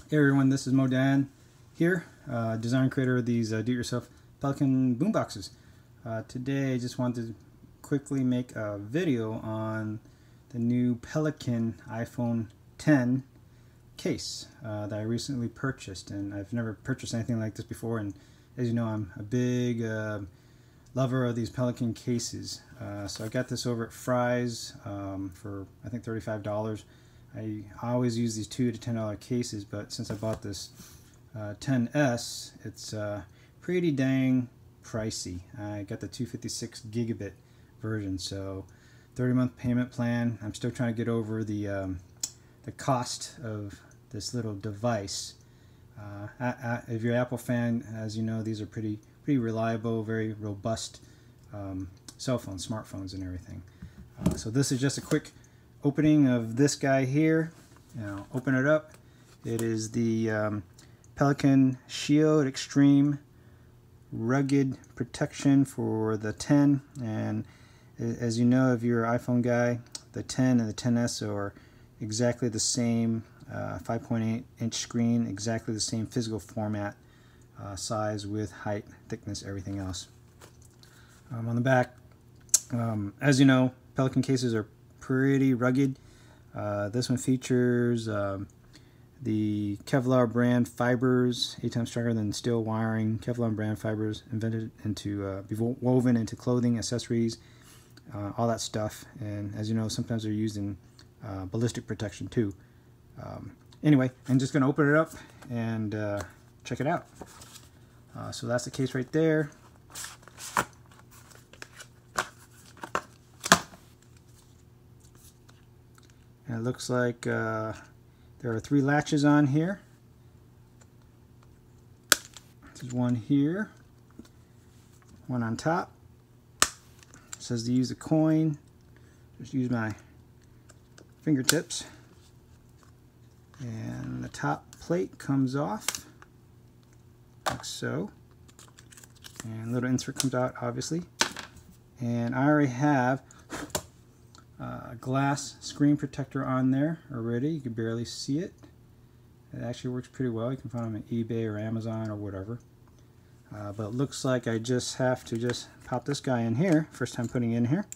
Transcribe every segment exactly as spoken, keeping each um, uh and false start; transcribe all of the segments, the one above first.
Hey everyone, this is Wondom here, uh, design creator of these uh, do-it-yourself Pelican boomboxes. Uh, today I just wanted to quickly make a video on the new Pelican iPhone ten case uh, that I recently purchased, and I've never purchased anything like this before, and as you know, I'm a big uh, lover of these Pelican cases. Uh, so I got this over at Fry's um, for I think thirty-five dollars. I always use these two to ten dollar cases, but since I bought this uh, ten S, it's uh, pretty dang pricey. I got the two fifty-six gigabit version, so thirty month payment plan. I'm still trying to get over the um, the cost of this little device. Uh, if you're an Apple fan, as you know, these are pretty pretty reliable, very robust um, cell phones, smartphones, and everything. Uh, so this is just a quick opening of this guy here. Now open it up. It is the um, Pelican Shield Extreme Rugged Protection for the ten, and as you know, if you're an iPhone guy, the ten and the ten S are exactly the same uh, five point eight inch screen, exactly the same physical format, uh, size, width, height, thickness, everything else. Um, on the back, um, as you know, Pelican cases are pretty rugged. Uh, this one features um, the Kevlar brand fibers, eight times stronger than steel wiring. Kevlar brand fibers invented into uh, be woven into clothing, accessories, uh, all that stuff. And as you know, sometimes they're used in uh, ballistic protection too. Um, anyway, I'm just going to open it up and uh, check it out. Uh, so that's the case right there. And it looks like uh, there are three latches on here. There's one here, one on top. It says to use the coin. Just use my fingertips. And the top plate comes off, like so. And a little insert comes out, obviously. And I already have a uh, glass screen protector on there already. You can barely see it. It actually works pretty well. You can find them on eBay or Amazon or whatever. Uh, but it looks like I just have to just pop this guy in here. First time putting it in here.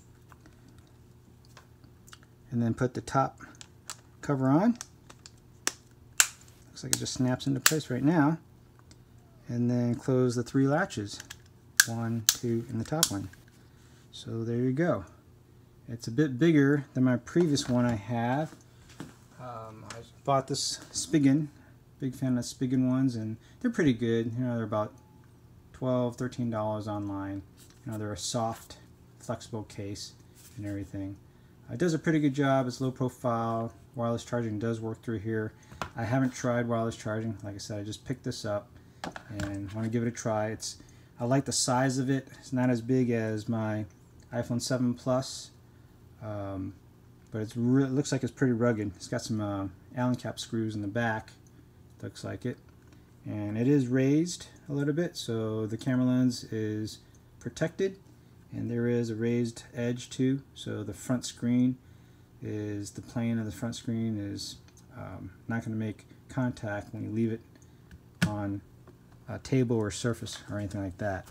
And then put the top cover on. Looks like it just snaps into place right now. And then close the three latches. One, two, and the top one. So there you go. It's a bit bigger than my previous one I have. Um, I bought this Spigen. Big fan of Spigen ones, and they're pretty good. You know, they're about twelve, thirteen dollars online. You know, they're a soft, flexible case and everything. Uh, it does a pretty good job. It's low profile. Wireless charging does work through here. I haven't tried wireless charging. Like I said, I just picked this up and want to give it a try. It's I like the size of it. It's not as big as my iPhone seven Plus. Um, but it's re it looks like it's pretty rugged. It's got some uh, Allen cap screws in the back, looks like it, and it is raised a little bit, so the camera lens is protected, and there is a raised edge too, so the front screen is the plane of the front screen is um, not going to make contact when you leave it on a table or surface or anything like that.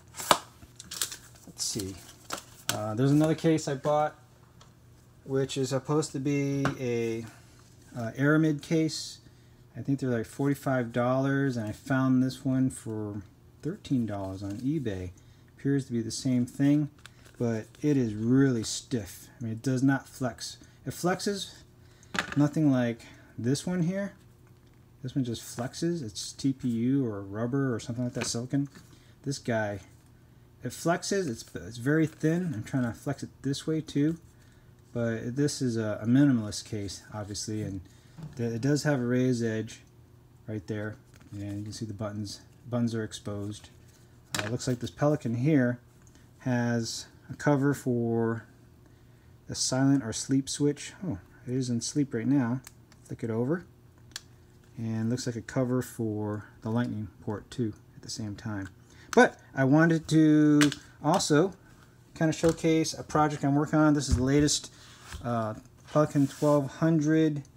Let's see. Uh, there's another case I bought, which is supposed to be a uh, Aramid case. I think they're like forty-five dollars, and I found this one for thirteen dollars on eBay. Appears to be the same thing, but it is really stiff. I mean, it does not flex. It flexes, nothing like this one here. This one just flexes. It's T P U or rubber or something like that, silicon. This guy, it flexes. It's, it's very thin. I'm trying to flex it this way too. But this is a, a minimalist case, obviously, and it does have a raised edge right there, and you can see the buttons. Buttons are exposed. Uh, looks like this Pelican here has a cover for the silent or sleep switch. Oh, it is in sleep right now. Flick it over, and looks like a cover for the lightning port too at the same time. But I wanted to also kind of showcase a project I'm working on. This is the latest uh, Pelican twelve hundred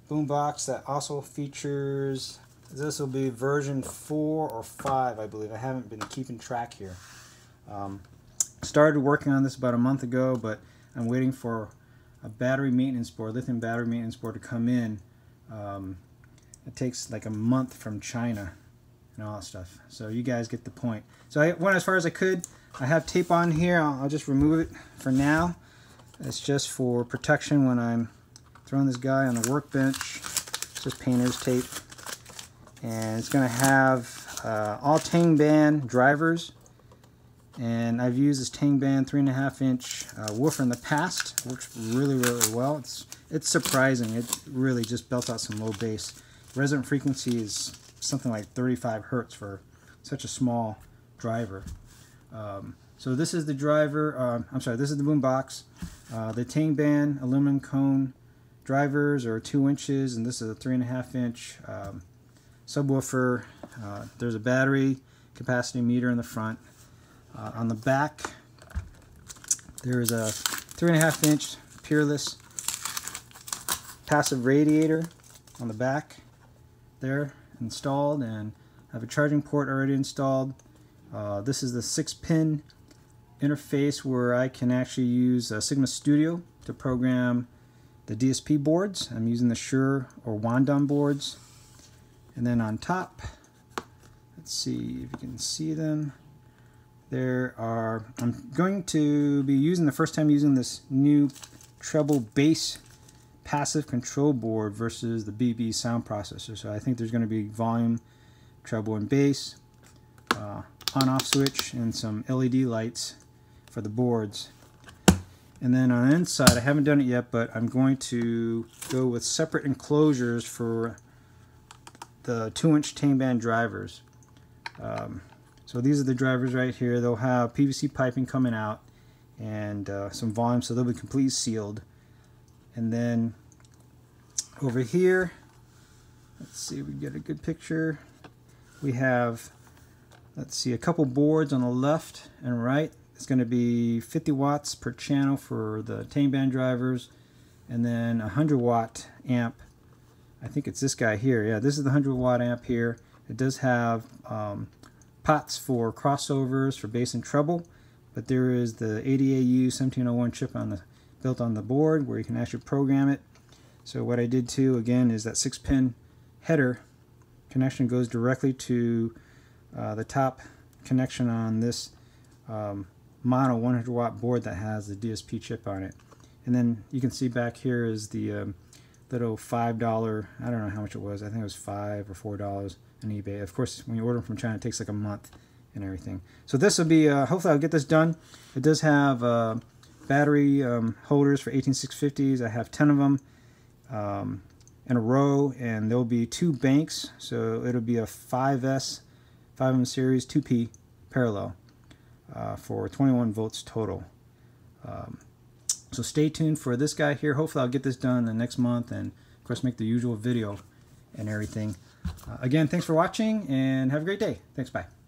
boombox that also features, this will be version four or five, I believe. I haven't been keeping track here. Um, started working on this about a month ago, but I'm waiting for a battery maintenance board, lithium battery maintenance board to come in. Um, it takes like a month from China and all that stuff. So you guys get the point. So I went as far as I could. I have tape on here. I'll, I'll just remove it for now. It's just for protection when I'm throwing this guy on the workbench. It's just painter's tape. And it's going to have uh, all Tang Band drivers. And I've used this Tang Band three and a half inch uh, woofer in the past. It works really, really well. It's it's surprising. It really just belts out some low bass. Resonant frequency is something like thirty-five hertz for such a small driver. Um, so this is the driver. Uh, I'm sorry. This is the boombox. Uh, the Tang Band aluminum cone drivers are two inches, and this is a three and a half inch um, subwoofer. Uh, there's a battery capacity meter in the front. Uh, on the back, there is a three and a half inch Peerless passive radiator on the back there installed, and I have a charging port already installed. Uh, this is the six pin interface where I can actually use uh, Sigma Studio to program the D S P boards. I'm using the Shure or Wondom boards. And then on top, let's see if you can see them. There are, I'm going to be using the first time using this new treble bass passive control board versus the B B sound processor. So I think there's going to be volume, treble, and bass, uh, on-off switch, and some L E D lights for the boards. And then on the inside, I haven't done it yet, but I'm going to go with separate enclosures for the two inch Tang Band drivers. Um, So these are the drivers right here. They'll have P V C piping coming out and uh, some volume, so they'll be completely sealed. And then over here, let's see if we get a good picture. We have, let's see, a couple boards on the left and right. It's going to be fifty watts per channel for the Tang Band drivers, and then a one hundred watt amp. I think it's this guy here. Yeah, this is the one hundred watt amp here. It does have um, pots for crossovers for bass and treble, but there is the A D A U seventeen oh one chip on the built on the board where you can actually program it. So what I did too, again, is that six pin header connection goes directly to uh, the top connection on this um, mono one hundred watt board that has the D S P chip on it. And then you can see back here is the um, little five dollar, I don't know how much it was, I think it was five or four dollars on eBay. Of course, when you order them from China, it takes like a month and everything. So this will be, uh, hopefully I'll get this done. It does have uh, battery um, holders for eighteen six fifties. I have ten of them um, in a row, and there'll be two banks. So it'll be a five S, five M series, two P parallel uh, for twenty-one volts total. Um, so stay tuned for this guy here. Hopefully I'll get this done the next month, and of course make the usual video and everything. Uh, again, thanks for watching, and have a great day. Thanks, bye.